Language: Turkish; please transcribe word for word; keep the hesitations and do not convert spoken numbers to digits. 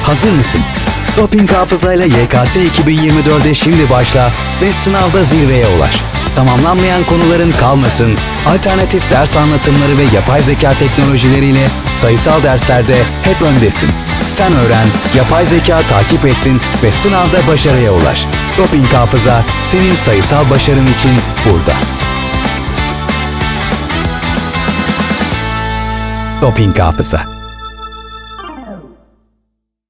Hazır mısın? Doping Hafızayla Y K S iki bin yirmi dört'e şimdi başla ve sınavda zirveye ulaş. Tamamlanmayan konuların kalmasın, alternatif ders anlatımları ve yapay zeka teknolojileriyle sayısal derslerde hep öndesin. Sen öğren, yapay zeka takip etsin ve sınavda başarıya ulaş. Doping Hafıza senin sayısal başarın için burada. Doping Hafıza.